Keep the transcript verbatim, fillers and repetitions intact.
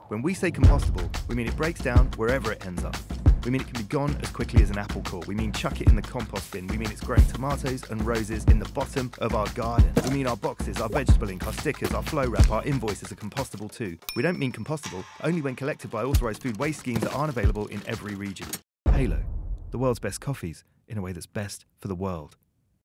When we say compostable, we mean it breaks down wherever it ends up. We mean it can be gone as quickly as an apple core. We mean chuck it in the compost bin. We mean it's growing tomatoes and roses in the bottom of our garden. We mean our boxes, our vegetable ink, our stickers, our flow wrap, our invoices are compostable too. We don't mean compostable only when collected by authorised food waste schemes that aren't available in every region. Halo, the world's best coffees in a way that's best for the world.